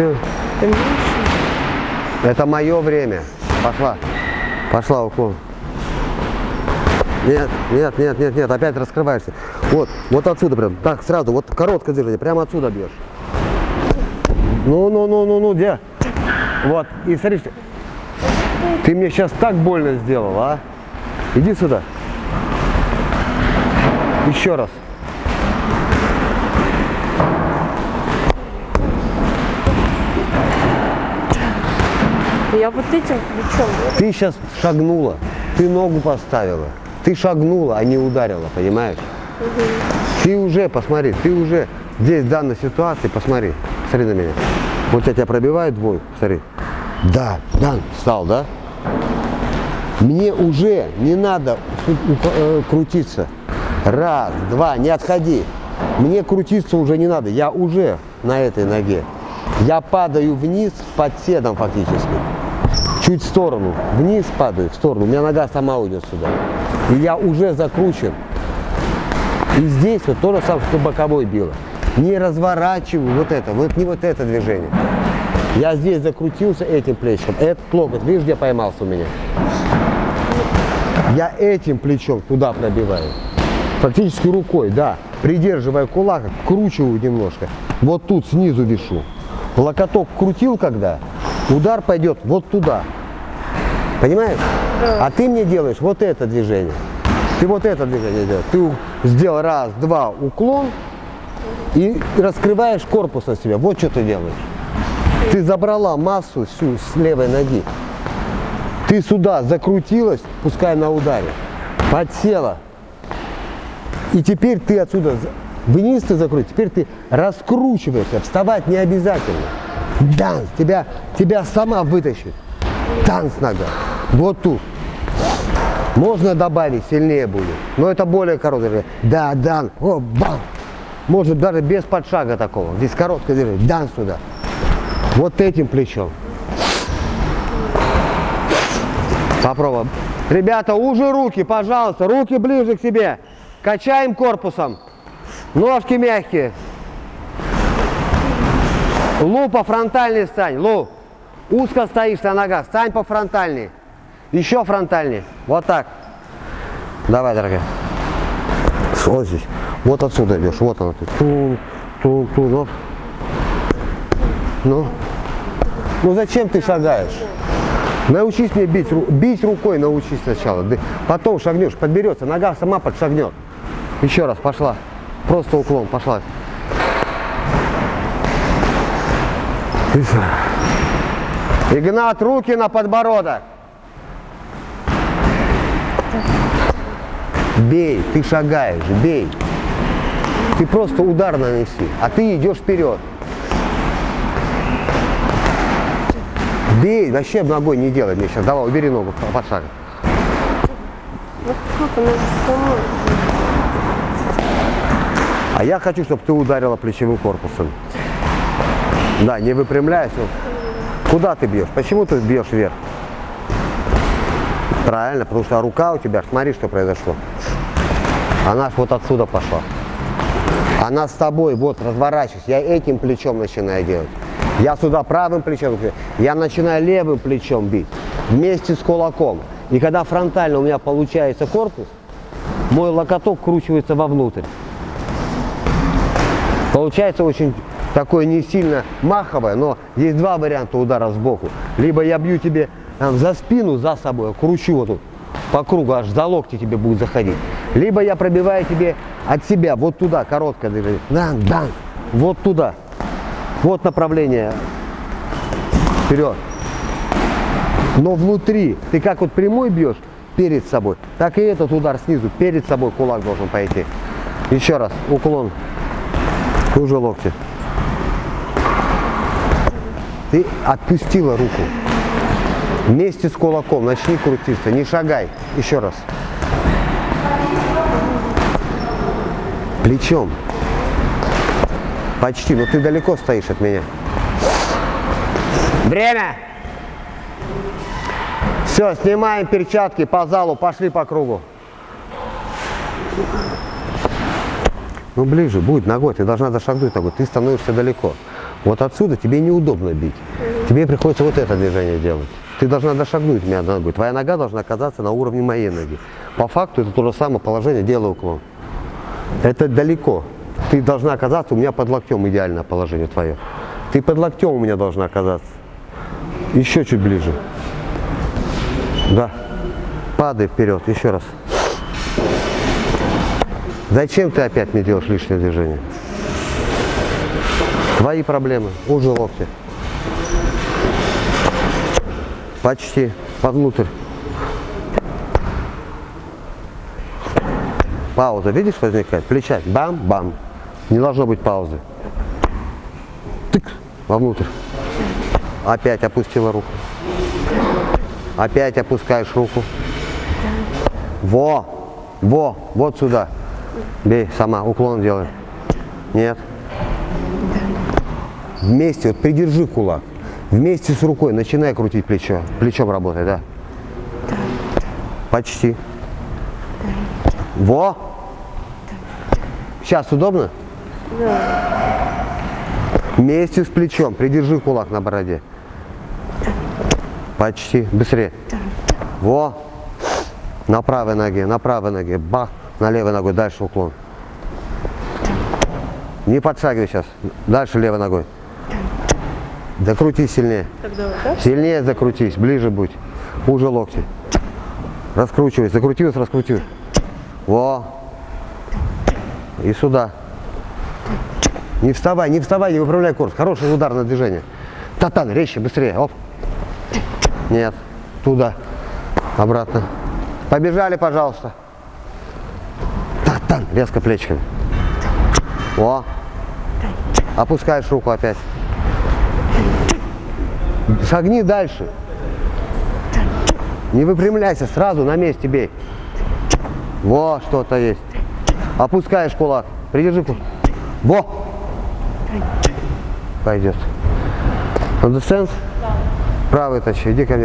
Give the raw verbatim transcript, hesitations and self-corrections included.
Все. Это мое время. Пошла. Пошла уклон. Нет, нет, нет, нет, нет, опять раскрываешься. Вот, вот отсюда прям. Так, сразу, вот короткое движение, прямо отсюда бьешь. Ну, ну, ну, ну, ну, где? Вот, и смотри, ты мне сейчас так больно сделал, а? Иди сюда. Еще раз. Я вот этим плечом. Ты сейчас шагнула, ты ногу поставила. Ты шагнула, а не ударила, понимаешь? Угу. Ты уже, посмотри, ты уже здесь в данной ситуации, посмотри, смотри на меня. Вот я тебя пробиваю двойку, смотри. Да, да, встал, да? Мне уже не надо э, крутиться. Раз, два, не отходи. Мне крутиться уже не надо, я уже на этой ноге. Я падаю вниз под седом фактически. Чуть в сторону, вниз падаю, в сторону. У меня нога сама уйдет сюда. И я уже закручен. И здесь вот то же самое, что боковой била. Не разворачиваю вот это, вот не вот это движение. Я здесь закрутился этим плечом. Этот локоть, видишь, где поймался у меня? Я этим плечом туда пробиваю. Практически рукой, да. Придерживая кулак, кручиваю немножко. Вот тут снизу вешу. Локоток крутил когда, удар пойдет вот туда. Понимаешь? Да. А ты мне делаешь вот это движение. Ты вот это движение делаешь. Ты сделал раз, два, уклон и раскрываешь корпус на себя. Вот что ты делаешь. Ты забрала массу всю с левой ноги. Ты сюда закрутилась, пускай на ударе. Подсела. И теперь ты отсюда вниз ты закрути, теперь ты раскручиваешься, вставать не обязательно. Данс, тебя, тебя сама вытащит. Данс нога. Вот тут. Можно добавить, сильнее будет. Но это более короткое. Да, дан. О, бам. Может даже без подшага такого. Здесь короткое движение. Данс сюда. Вот этим плечом. Попробуем. Ребята, уже руки, пожалуйста. Руки ближе к себе. Качаем корпусом. Ножки мягкие. Лу по фронтальной стань. Лу. Узко стоишь на ногах. Стань по фронтальной. Еще фронтальней. Вот так. Давай, дорогая. Вот здесь. Вот отсюда идешь. Вот она тут. Ту, ту, ту, ну. Ну. Ну зачем ты шагаешь? Научись мне бить. Бить рукой научись сначала. Потом шагнешь. Подберется. Нога сама подшагнет. Еще раз. Пошла. Просто уклон. Пошла. Игнат, руки на подбородок. Бей, ты шагаешь, бей. Ты просто удар нанеси, а ты идешь вперед. Бей, вообще ногой не делай мне сейчас. Давай, убери ногу под шаг. Вот как она же сама. А я хочу, чтобы ты ударила плечевым корпусом. Да, не выпрямляйся. Куда ты бьешь? Почему ты бьешь вверх? Правильно, потому что рука у тебя, смотри, что произошло. Она вот отсюда пошла. Она с тобой, вот, разворачивается. Я этим плечом начинаю делать. Я сюда правым плечом, я начинаю левым плечом бить. Вместе с кулаком. И когда фронтально у меня получается корпус, мой локоток кручивается вовнутрь. Получается очень такое не сильно маховое, но есть два варианта удара сбоку. Либо я бью тебе там, за спину, за собой, кручу вот тут по кругу, аж за локти тебе будет заходить. Либо я пробиваю тебе от себя, вот туда, короткое движение. Дан, дан, вот туда. Вот направление. Вперед. Но внутри, ты как вот прямой бьешь перед собой, так и этот удар снизу, перед собой кулак должен пойти. Еще раз, уклон. Уже локти. Ты отпустила руку. Вместе с кулаком начни крутиться, не шагай. Еще раз. Плечом. Почти, но ты далеко стоишь от меня. Время! Все, снимаем перчатки по залу, пошли по кругу. Ну ближе, будет ногой, ты должна зашагнуть ногой, ты становишься далеко. Вот отсюда тебе неудобно бить. Тебе приходится вот это движение делать. Ты должна дошагнуть меня ногой. Твоя нога должна оказаться на уровне моей ноги. По факту это то же самое положение, делай уклон. Это далеко. Ты должна оказаться у меня под локтем, идеальное положение твое. Ты под локтем у меня должна оказаться. Еще чуть ближе. Да. Падай вперед, еще раз. Зачем ты опять мне делаешь лишнее движение? Твои проблемы. Уже локти. Почти. Повнутрь. Пауза. Видишь, возникает? Плеча. Бам-бам. Не должно быть паузы. Тык. Вовнутрь. Опять опустила руку. Опять опускаешь руку. Во. Во. Вот сюда. Бей сама. Уклон делай. Нет. Вместе. Вот придержи кулак. Вместе с рукой начинай крутить плечо. Плечом работай, да? Почти. Во! Сейчас удобно? Да. Вместе с плечом. Придержи кулак на бороде. Почти. Быстрее. Во! На правой ноге, на правой ноге. Бах! На левой ногой. Дальше уклон. Не подшагивай сейчас. Дальше левой ногой. Закрутись сильнее. Тогда вот так? Сильнее закрутись, ближе будь. Уже локти. Раскручивай, закрутилась, раскрутилась. Во. И сюда. Не вставай, не вставай, не выправляй корпус. Хорошее ударное движение. Татан, резче, быстрее. Оп. Нет. Туда. Обратно. Побежали, пожалуйста. Татан, резко плечиками. Во. Опускаешь руку опять. Шагни дальше. Не выпрямляйся, сразу на месте бей. Во, что-то есть. Опускаешь кулак. Придержи кулак. Во. Пойдет. Understand? Правый тащи, иди ко мне.